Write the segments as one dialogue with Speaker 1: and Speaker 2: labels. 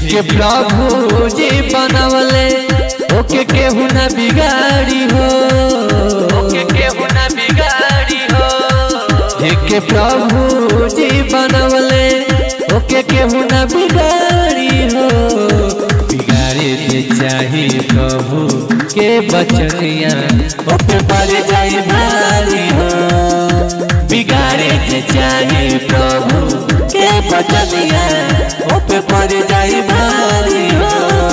Speaker 1: के प्रभु जी बनवले ओके केहू ना बिगाड़ी हो, ओके केहू ना बिगाड़ी हो। के प्रभु जी बनवले ओके केहू ना बिगाड़ी हो। बिगाड़े के चाही प्रभु के बचनिया ओके पड़ जाई भारी हो। बिगाड़े के चाही प्रभु के बचनिया ओके पड़ जाई भारी हो।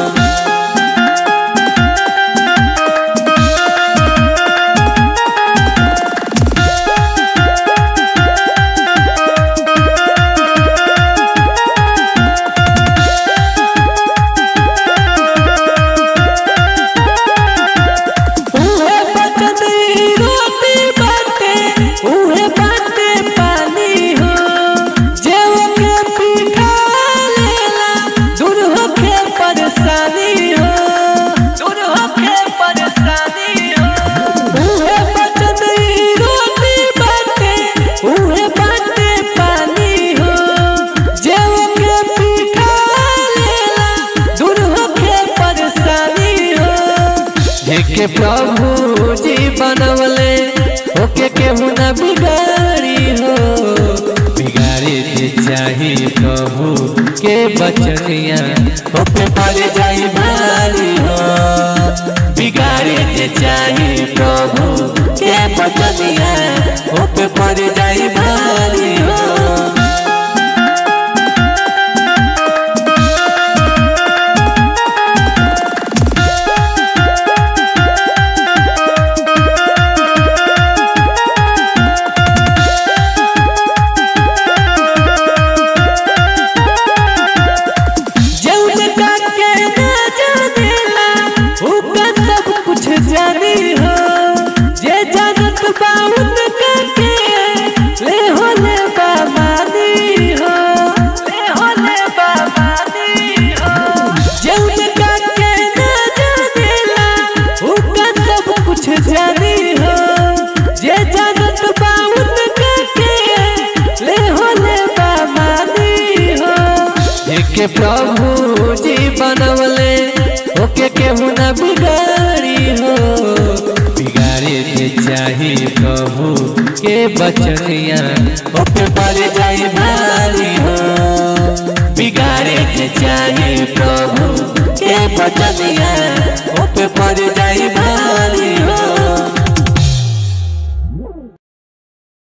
Speaker 1: के प्रभु जी बनवले ओके केहू ना बिगाड़ी हो। बिगाड़े के चाही प्रभु के बचनिया ओके पड़ जाई भारी हो। बिगाड़े के चाही प्रभु के बचनिया ओके पड़ जाई भारी हो। के प्रभु जी बनवले ओके केहू ना बिगाड़ी हो। बिगाड़े के चाही प्रभु के बचनिया ओके पड़ जाई भारी हो। बिगाड़े के चाही प्रभु के बचनिया ओके पड़ जाई।